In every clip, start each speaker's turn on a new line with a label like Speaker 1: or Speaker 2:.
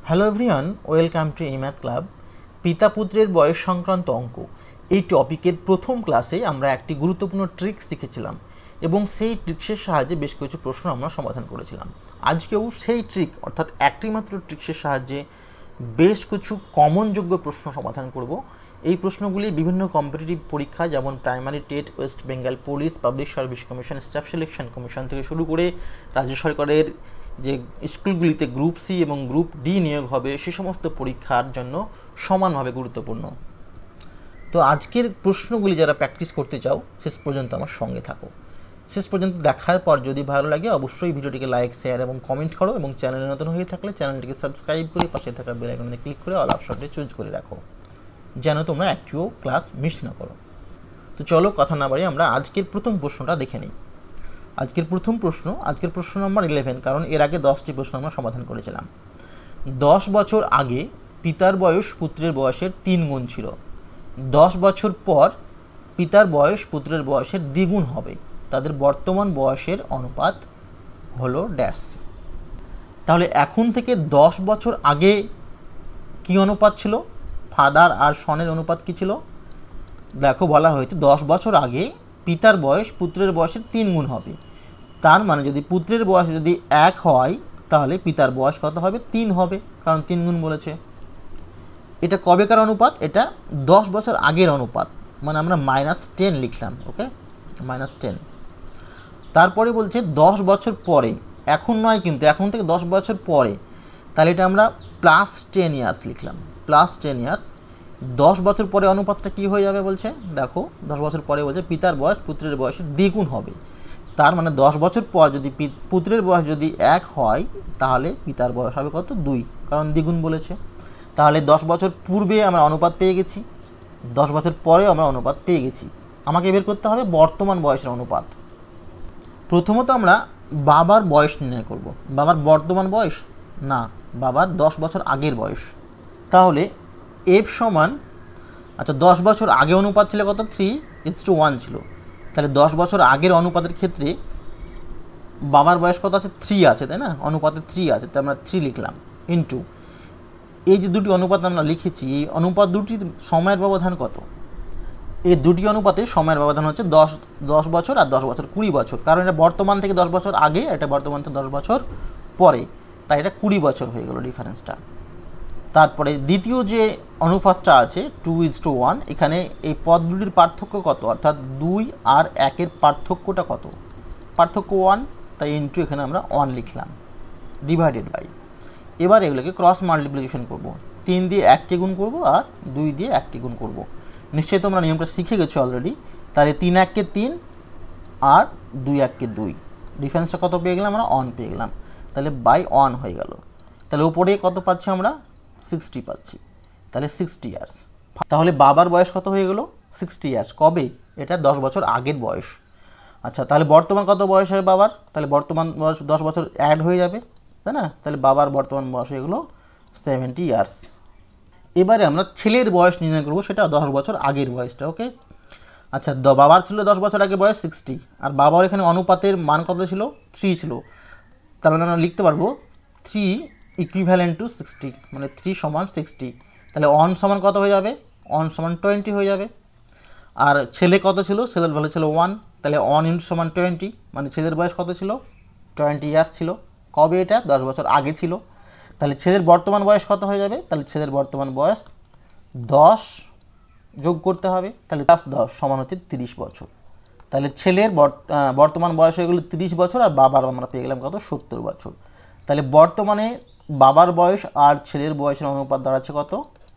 Speaker 1: Hello everyone, welcome to math club. পিতা পুত্রের বয়স সংক্রান্ত অঙ্ক এই টপিকের প্রথম ক্লাসে আমরা একটি গুরুত্বপূর্ণ ট্রিক্স শিখেছিলাম এবং সেই ট্রিক্সের সাহায্যে বেশ কিছু প্রশ্ন আমরা সমাধান করেছিলাম। আজকেও সেই ট্রিক অর্থাৎ একটি মাত্র ট্রিক্সের সাহায্যে বেশ কিছু কমনযোগ্য প্রশ্ন সমাধান করব। এই প্রশ্নগুলি বিভিন্ন কম্পিটিটিভ পরীক্ষা যেমন primary TET, west Bengal police, public service commission, staff selection commission থেকে শুরু করে রাজ্য সরকারের যে স্কুলগুলিতে গ্রুপ সি এবং গ্রুপ ডি নিয়োগ হবে সে সমস্ত পরীক্ষার জন্য সমানভাবে গুরুত্বপূর্ণ। তো আজকের প্রশ্নগুলি যারা প্র্যাকটিস করতে চাও শেষ পর্যন্ত আমার সঙ্গে থাকো। শেষ পর্যন্ত দেখার পর যদি ভালো লাগে অবশ্যই ভিডিওটিকে লাইক, শেয়ার এবং কমেন্ট করো এবং চ্যানেলে নতুন হয়ে থাকলে চ্যানেলটিকে সাবস্ক্রাইব করে পাশে থাকা বেল আইকনে ক্লিক করে অল অপশনটি চুজ করে রাখো যেন তোমরা একটিও ক্লাস মিস না করো। তো চলো কথা না বাড়িয়ে আমরা আজকের প্রথম প্রশ্নটা দেখে নিই। আজকের প্রশ্ন নম্বর 11, কারণ এর আগে 10টি প্রশ্ন আমরা সমাধান করেছিলাম। 10 বছর আগে পিতার বয়স পুত্রের বয়সের 3 গুণ ছিল। 10 বছর পর পিতার বয়স পুত্রের বয়সের দ্বিগুণ হবে। তাদের বর্তমান বয়সের অনুপাত হলো ড্যাশ। তাহলে এখন থেকে 10 বছর আগে কি অনুপাত ছিল? ফাদার আর সনের অনুপাত কি ছিল? দেখো বলা হয়েছে 10 বছর আগে পিতার বয়স পুত্রের বয়সের 3 গুণ হবে। তার মানে যদি পুত্রের বয়স যদি 1 হয় তাহলে পিতার বয়স কত হবে? 3 হবে, কারণ 3 গুণ বলেছে। এটা কবেকার অনুপাত? এটা 10 বছর আগের অনুপাত, মানে আমরা -10 লিখলাম। ওকে, -10। তারপরে বলছে 10 বছর পরে, এখন নয় কিন্তু, এখন থেকে 10 বছর পরে, তাহলে এটা আমরা +10 ইয়ার্স লিখলাম। +10 ইয়ার্স। 10 বছর পরে অনুপাতটা কী হয়ে যাবে বলছে? দেখো 10 বছর পরে বলছে পিতার বয়স পুত্রের বয়সের দ্বিগুণ হবে। তার মানে 10 বছর পর যদি পুত্রের বয়স যদি 1 হয় তাহলে পিতার বয়স হবে কত? 2, কারণ দ্বিগুণ বলেছে। তাহলে 10 বছর পূর্বে আমরা অনুপাত পেয়ে গেছি, 10 বছর পরেও আমরা অনুপাত পেয়ে গেছি। আমাকে বের করতে হবে বর্তমান বয়সের অনুপাত। প্রথমত আমরা বাবার বয়স নির্ণয় করব। বাবার বর্তমান বয়স না, বাবার 10 বছর আগের বয়স। তাহলে এফ সমান, আচ্ছা 10 বছর আগে অনুপাত ছিল কত? 3:1 ছিল। তাহলে 10 বছর আগের অনুপাতের ক্ষেত্রে বাবার বয়স কত আছে? 3 আছে, তাই না? অনুপাতে 3 আছে, তাই আমরা 3 লিখলাম ইন্টু এই যে দুটি অনুপাত আমরা লিখেছি, এই অনুপাত দুটির সময়ের ব্যবধান কত? এই দুটি অনুপাতে সময়ের ব্যবধান হচ্ছে 10 বছর আর 10 বছর 20 বছর, কারণ এটা বর্তমান থেকে 10 বছর আগে, এটা বর্তমান থেকে 10 বছর পরে, তাই এটা 20 বছর হয়ে গেল ডিফারেন্সটা। তারপরে দ্বিতীয় যে অনুপাতটা আছে 2:1, এখানে এই পদ দুটির পার্থক্য কত? অর্থাৎ 2 আর 1-এর পার্থক্যটা কত? পার্থক্য 1, তাই ইন্টু এখানে আমরা 1 লিখলাম, ডিভাইডেড বাই। এবার এগুলোকে ক্রস মাল্টিপ্লিকেশন করব। 3 দিয়ে 1কে গুণ করব আর 2 দিয়ে 1কে গুণ করব। নিশ্চয়ই তোমরা নিয়মটা শিখে গেছো অলরেডি। তাহলে 3 1-কে 3 আর 2 1-কে 2, ডিফারেন্সটা কত পেয়ে গেলাম? আমরা 1 পেয়ে গেলাম। তাহলে বাই 1 হয়ে গেল। তাহলে উপরে কত পাচ্ছি আমরা? 60 পাচ্ছি। তাহলে 60 ইয়ার্স। তাহলে বাবার বয়স কত হয়ে গেল? 60 ইয়ার্স। কবে? এটা 10 বছর আগের বয়স। আচ্ছা, তাহলে বর্তমান কত বয়স হয় বাবার? তাহলে বর্তমান বয়স 10 বছর অ্যাড হয়ে যাবে, তাই না? তাহলে বাবার বর্তমান বয়স হয়ে গেলো 70 ইয়ার্স। এবারে আমরা ছেলের বয়স নির্ণয় করবো, সেটা 10 বছর আগের বয়সটা। ওকে, আচ্ছা বাবার ছিল 10 বছর আগে বয়স 60, আর বাবার এখানে অনুপাতের মান কত ছিল? 3 ছিল। তার মানে আমরা লিখতে পারবো 3 ইকুইভ্যালেন্ট টু 60, মানে 3 সমান 60। তাহলে 1 সমান কত হয়ে যাবে? 1 সমান 20 হয়ে যাবে। আর ছেলে কত ছিল? ছেলের ভ্যালু ছিল 1, তাহলে 1 ইন্টু সমান 20, মানে ছেলের বয়স কত ছিল? 20 ইয়ার্স ছিল। কবে? এটা 10 বছর আগে ছিল। তাহলে ছেলের বর্তমান বয়স কত হয়ে যাবে? তাহলে ছেলের বর্তমান বয়স 10 যোগ করতে হবে, তাহলে 10 সমান হচ্ছে 30 বছর। তাহলে ছেলের বর্তমান বয়স হয়ে গেলো 30 বছর, আর বাবার আমরা পেয়ে গেলাম কত? 70 বছর। তাহলে বর্তমানে বাবার বয়স আর ছেলের বয়সের অনুপাত দাঁড়াচ্ছে কত?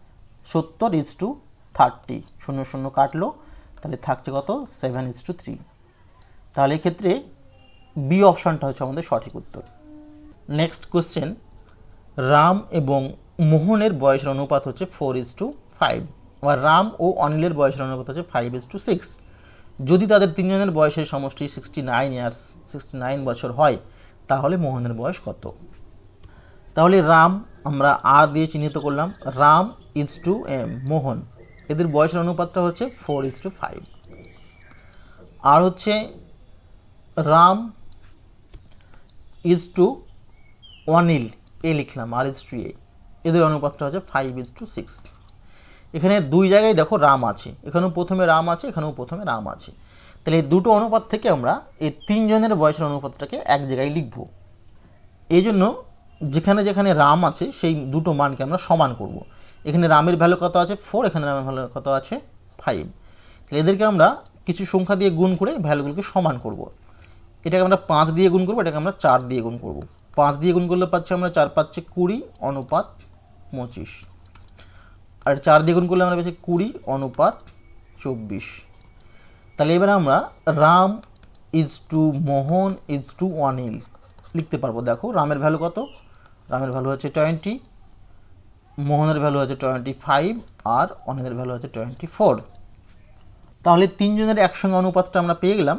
Speaker 1: 70:30, 0 0 কাটলো, তাহলে থাকছে কত? 7:3। তাহলে এক্ষেত্রে বি অপশানটা হচ্ছে আমাদের সঠিক উত্তর। নেক্সট কোশ্চেন, রাম এবং মোহনের বয়সের অনুপাত হচ্ছে 4:5, আবার রাম ও অনিলের বয়সের অনুপাত হচ্ছে 5:6। যদি তাদের তিনজনের বয়সের সমষ্টি 69 বছর হয় তাহলে মোহনের বয়স কত? তাহলে রাম আমরা আর দিয়ে চিহ্নিত করলাম, রাম মোহন, এদের বয়সের অনুপাতটা হচ্ছে 4:5। আর হচ্ছে রাম অনিল, এ লিখলাম, আর এ। এদের অনুপাতটা হচ্ছে 5:6। এখানে দুই জায়গায় দেখো রাম আছে, এখানেও প্রথমে রাম আছে, এখানেও প্রথমে রাম আছে। তাহলে এই দুটো অনুপাত থেকে আমরা এই তিনজনের বয়সের অনুপাতটাকে এক জায়গায় লিখব। এই জন্য যেখানে যেখানে রাম আছে সেই দুটো মানকে আমরা সমান করব। এখানে রামের ভ্যালু কত আছে 4, এখানে রামের ভ্যালু কত আছে 5। তাহলে এদেরকে আমরা কিছু সংখ্যা দিয়ে গুণ করে ভ্যালুগুলোকে সমান করব। এটাকে আমরা 5 দিয়ে গুণ করব, এটাকে আমরা 4 দিয়ে গুণ করব। 5 দিয়ে গুণ করলে পাচ্ছি আমরা 4 পাচ্ছি 20 অনুপাত 25, আর 4 দিয়ে গুণ করলে আমরা পাচ্ছি 20 অনুপাত 24। তাহলে এবার আমরা Ram is to Mohan is to Anil লিখতে পারবো। দেখো রামের ভ্যালু কত, রামের ভ্যালু হচ্ছে 20, মোহনের ভ্যালু হচ্ছে 25 আর অনিলের ভ্যালু হচ্ছে 24। তাহলে তিনজনের একসঙ্গে অনুপাতটা আমরা পেয়ে গেলাম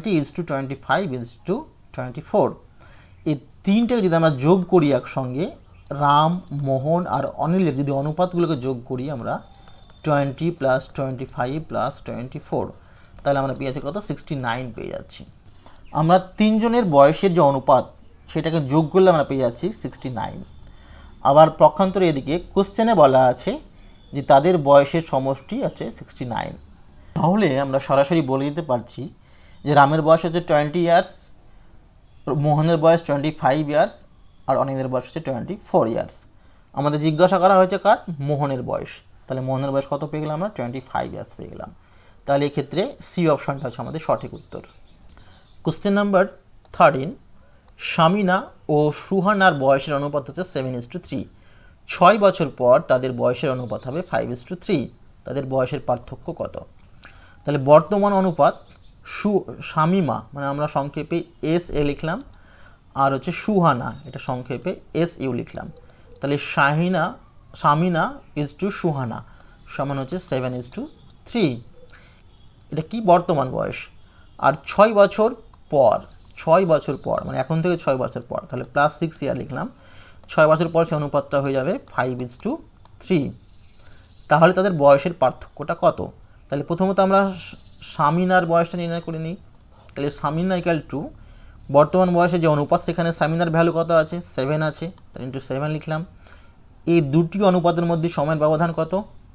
Speaker 1: 20:25:24। এই তিনটাকে যদি আমরা যোগ করি একসঙ্গে, রাম, মোহন আর অনিলের যদি অনুপাতগুলোকে যোগ করি আমরা 20 + 25 + 24, তাহলে আমরা পেয়ে যাচ্ছি কত 69 পেয়ে যাচ্ছি। আমরা তিনজনের বয়সের যে অনুপাত সেটাকে যোগ করলে আমরা পেয়ে যাচ্ছি 69। আবার পক্ষান্তরে এদিকে কোশ্চেনে বলা আছে যে তাদের বয়সের সমষ্টি আছে 69। তাহলে আমরা সরাসরি বলে দিতে পারছি যে রামের বয়স হচ্ছে 20 ইয়ার্স, মোহনের বয়স 25 ইয়ার্স আর অনিলের বয়স হচ্ছে 24 ইয়ার্স। আমাদের জিজ্ঞাসা করা হয়েছে কার, মোহনের বয়স। তাহলে মোহনের বয়স কত পেয়ে গেলাম আমরা 25 ইয়ার্স পেয়ে গেলাম। তাহলে এক্ষেত্রে সি অপশানটা হচ্ছে আমাদের সঠিক উত্তর। কোশ্চেন নাম্বার 13, শামিনা ও সুহানার বয়সের অনুপাত হচ্ছে 7:3। 6 বছর পর তাদের বয়সের অনুপাত হবে 5:3। তাদের বয়সের পার্থক্য কত? তাহলে বর্তমান অনুপাত শামিমা মানে আমরা সংক্ষেপে SA লিখলাম, আর হচ্ছে সুহানা এটা সংক্ষেপে SU লিখলাম। তাহলে শামিনা ইজ টু সুহানা সমান হচ্ছে 7:3। এটা কি বর্তমান বয়স। আর 6 বছর পর, 6 বছর পর মানে এখন থেকে 6 বছর পর, তাহলে +6 ইয়ার লিখলাম। 6 বছর পর সে অনুপাতটা হয়ে যাবে 5:3। তাহলে তাদের বয়সের পার্থক্যটা কত? তাহলে প্রথমত আমরা শামিনার বয়সটা নির্ণয় করে নিই। তাহলে শামিনা = বর্তমান বয়সে যে অনুপাত সেখানে শামিনার ভ্যালু কত আছে 7 আছে, তাহলে × 7 লিখলাম। এই দুটি অনুপাতের মধ্যে সময়ের ব্যবধান কত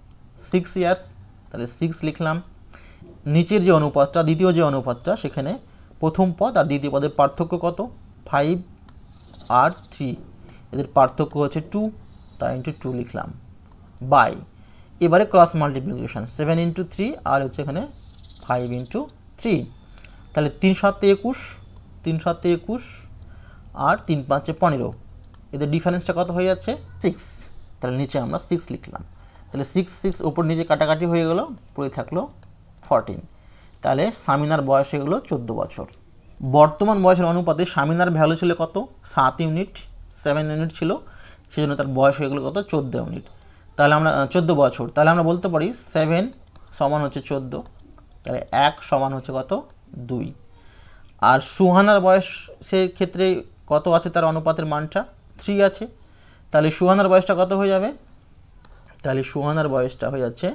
Speaker 1: 6 ইয়ার্স, তাহলে 6 লিখলাম। নিচের যে অনুপাতটা, দ্বিতীয় যে অনুপাতটা, সেখানে প্রথম পদ আর দ্বিতীয় পদের পার্থক্য কত 5 আর 3, এদের পার্থক্য হচ্ছে 2, তাই × 2 লিখলাম বাই। এবারে ক্রস মাল্টিপ্লিকেশন 7 × 3 আর হচ্ছে এখানে 5 × 3, তাহলে 3 × 7 = 21, 3 × 7 = 21 আর 3 × 5 = 15, এদের ডিফারেন্সটা কত হয়ে যাচ্ছে 6, তাহলে নিচে আমরা 6 লিখলাম। তাহলে 6 উপর নিচে কাটাকাটি হয়ে গেল, পড়ে থাকলো 14। তাহলে শামিনার বয়স হয়ে গেলো 14 বছর। বর্তমান বয়সের অনুপাতে শামিনার ভ্যালু ছিল কত 7 ইউনিট, 7 ইউনিট ছিল, সেজন্য তার বয়স হয়ে গেলো কত 14 ইউনিট। তাহলে আমরা 14 বছর, তাহলে আমরা বলতে পারি 7 সমান হচ্ছে 14, তাহলে 1 সমান হচ্ছে কত 2। আর সুহানার বয়সের ক্ষেত্রে কত আছে, তার অনুপাতের মানটা 3 আছে, তাহলে সুহানার বয়সটা কত হয়ে যাবে, তাহলে সুহানার বয়সটা হয়ে যাচ্ছে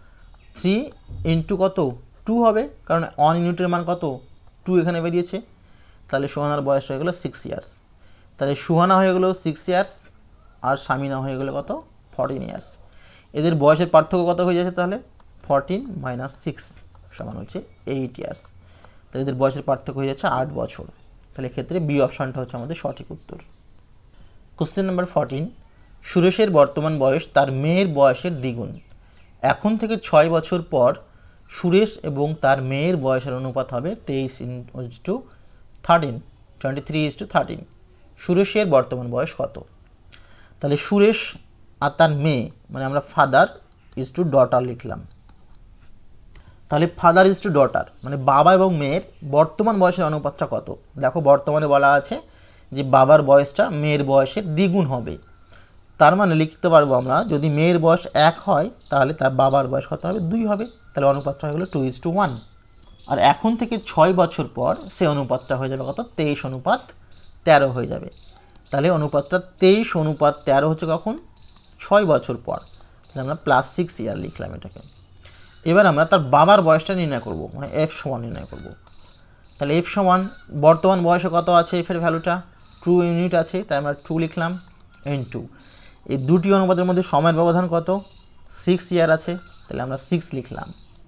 Speaker 1: 3 × কত 2 হবে, কারণ 1 ইউনিটের মান কত 2 এখানে বেরিয়েছে। তাহলে সুহানার বয়স হয়ে গেলো 6 ইয়ার্স। তাহলে সুহানা হয়ে গেলো 6 ইয়ার্স আর শামিনা হয়ে গেলো কত 14 ইয়ার্স। এদের বয়সের পার্থক্য কত হয়ে যাচ্ছে, তাহলে 14 - 6 সমান হচ্ছে 8 ইয়ার্স। তাহলে এদের বয়সের পার্থক্য হয়ে যাচ্ছে 8 বছর। তাহলে এক্ষেত্রে বি অপশানটা হচ্ছে আমাদের সঠিক উত্তর। কোশ্চেন নাম্বার 14, সুরেশের বর্তমান বয়স তার মেয়ের বয়সের দ্বিগুণ। এখন থেকে 6 বছর পর সুরেশ এবং তার মেয়ের বয়সের অনুপাত হবে 23:13, 23:13। সুরেশের বর্তমান বয়স কত? তাহলে সুরেশ আর তার মেয়ে মানে আমরা ফাদার ইজ টু ডটার লিখলাম। তাহলে ফাদার ইজ টু ডটার মানে বাবা এবং মেয়ের বর্তমান বয়সের অনুপাতটা কত? দেখো বর্তমানে বলা আছে যে বাবার বয়সটা মেয়ের বয়সের দ্বিগুণ হবে, তার মানে লিখতে পারবো আমরা যদি মেয়ের বয়স 1 হয় তাহলে তার বাবার বয়স কত হবে 2 হবে, তাহলে অনুপাতটা হয়ে গেলো 2:1। আর এখন থেকে 6 বছর পর সে অনুপাতটা হয়ে যাবে কত 23:13 হয়ে যাবে। তাহলে অনুপাতটা 23:13 হচ্ছে কখন 6 বছর পর, তাহলে আমরা +6 ইয়ার লিখলাম এটাকে। এবার আমরা তার বাবার বয়সটা নির্ণয় করব, মানে F সমান নির্ণয় করব। তাহলে F সমান বর্তমান বয়সে কত আছে, F এর ভ্যালুটা 2 ইউনিট আছে, তাই আমরা 2 লিখলাম × এই দুটি অনুপাতের মধ্যে সময়ের ব্যবধান কত? 6 ইয়ার আছে, তাহলে আমরা 6 লিখলাম।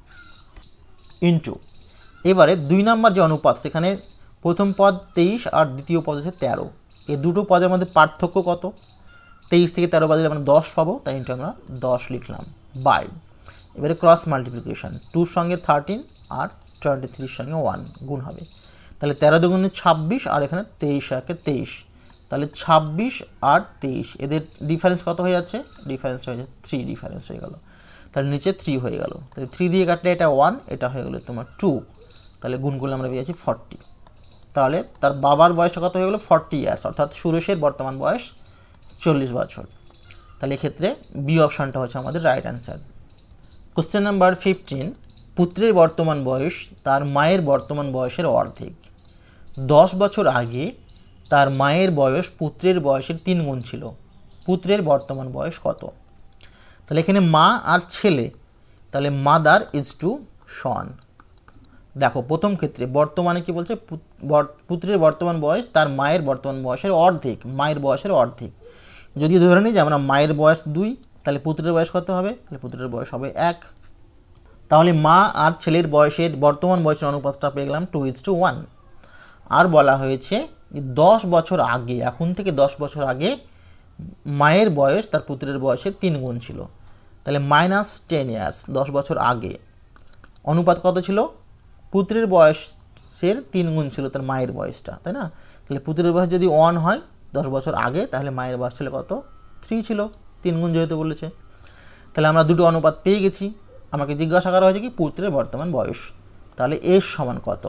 Speaker 1: ইন্টু এবারে 2 নম্বর যে অনুপাত, সেখানে প্রথম পদ 23 আর দ্বিতীয় পদ হচ্ছে 13। এই দুটো পদের মধ্যে পার্থক্য কত? 23 থেকে 13 বাদ দিলে আমরা 10 পাবো, তাই ইন্টু আমরা 10 লিখলাম বাই। এবারে ক্রস মাল্টিপ্লিকেশন, 2 সঙ্গে 13 আর 23 সঙ্গে 1 গুণ হবে, তাহলে 13 দুগুণে 26 আর এখানে 23 একে 23, তাহলে 26 আর 23 এদের ডিফারেন্স কত হয়ে যাচ্ছে? ডিফারেন্স হয়ে যাচ্ছে 3, ডিফারেন্স হয়ে গেল, তাহলে নিচে 3 হয়ে গেল, তাহলে 3 দিয়ে কাটলে এটা 1, এটা হয়ে গেলো তোমার 2, তাহলে গুণ করলে আমরা পেয়েছি 40। তাহলে তার বাবার বয়সটা কত হয়ে গেলো? 40 ইয়ার্স, অর্থাৎ সুরেশের বর্তমান বয়স 40 বছর। তাহলে এক্ষেত্রে বি অপশানটা হচ্ছে আমাদের রাইট অ্যান্সার। কোশ্চেন নাম্বার 15, পুত্রের বর্তমান বয়স তার মায়ের বর্তমান বয়সের অর্ধেক। 10 বছর আগে তার মায়ের বয়স পুত্রের বয়সের 3 গুণ ছিল। পুত্রের বর্তমান বয়স কত? তাহলে এখানে মা আর ছেলে, তাহলে মাদার ইজ টু সন। দেখো প্রথম ক্ষেত্রে বর্তমানে কি বলছে? পুত্রের বর্তমান বয়স তার মায়ের বর্তমান বয়সের অর্ধেক, মায়ের বয়সের অর্ধেক। যদি ধরে নিই যে আমরা মায়ের বয়স 2, তাহলে পুত্রের বয়স কত হবে? তাহলে পুত্রের বয়স হবে 1। তাহলে মা আর ছেলের বয়সের বর্তমান বয়সের অনুপাতটা পেয়ে গেলাম 2:1। আর বলা হয়েছে যে 10 বছর আগে, এখন থেকে 10 বছর আগে মায়ের বয়স তার পুত্রের বয়সের 3 গুণ ছিল, তাহলে -10 ইয়ার্স, 10 বছর আগে। অনুপাত কত ছিল? পুত্রের বয়সের 3 গুণ ছিল তার মায়ের বয়সটা, তাই না? তাহলে পুত্রের বয়স যদি 1 হয় 10 বছর আগে, তাহলে মায়ের বয়স ছিল কত? 3 ছিল, 3 গুণ যেহেতু বলেছে। তাহলে আমরা দুটো অনুপাত পেয়ে গেছি। আমাকে জিজ্ঞাসা করা হয়েছে কি পুত্রের বর্তমান বয়স, তাহলে এস সমান কত?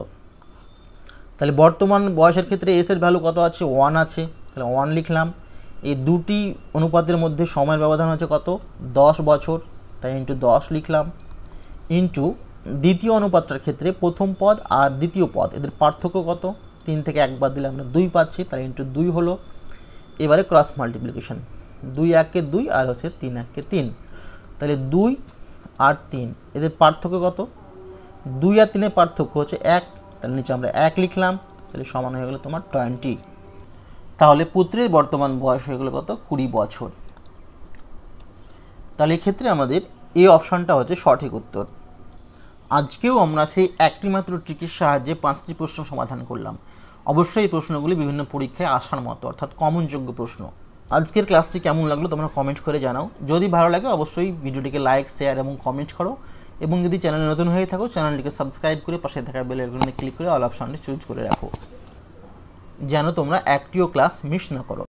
Speaker 1: তাহলে বর্তমান বয়সের ক্ষেত্রে এস এর ভ্যালু কত আছে? 1 আছে, তাহলে 1 লিখলাম। এই দুটি অনুপাতের মধ্যে সময়ের ব্যবধান হচ্ছে কত? 10 বছর, তাই ইন্টু 10 লিখলাম। ইন্টু দ্বিতীয় অনুপাতটার ক্ষেত্রে প্রথম পদ আর দ্বিতীয় পদ এদের পার্থক্য কত? 3 থেকে 1 বাদ দিলে আমরা 2 পাচ্ছি, তাহলে ইন্টু 2 হলো। এবারে ক্রস মাল্টিপ্লিকেশন, 2 1 2 আর হচ্ছে 3 1 3, তাহলে 2 আর 3 এদের পার্থক্য কত? 2 আর 3 এর পার্থক্য হচ্ছে 1, তাহলে নিচে আমরা 1 লিখলাম, তাহলে সমান হয়ে গেলো তোমার 20। তাহলে পুত্রের বর্তমান বয়স হয়ে গেলো কত? 20 বছর। তাহলে এক্ষেত্রে আমাদের এই অপশানটা হচ্ছে সঠিক উত্তর। আজকেও আমরা সেই একটি মাত্র ট্রিকের সাহায্যে 5টি প্রশ্ন সমাধান করলাম। অবশ্যই এই প্রশ্নগুলি বিভিন্ন পরীক্ষায় আসার মতো, অর্থাৎ কমনযোগ্য প্রশ্ন। আজকের ক্লাসটি কেমন লাগলো তোমরা কমেন্ট করে জানাও। যদি ভালো লাগে অবশ্যই ভিডিওটিকে লাইক, শেয়ার এবং কমেন্ট করো, এবং যদি চ্যানেলে নতুন হয়ে থাকো চ্যানেলটিকে সাবস্ক্রাইব করে পাশে থাকা বেল আইকনে ক্লিক করে অল অপশানটি চুজ করে রাখো, যেন তোমরা একটিও ক্লাস মিস না করো।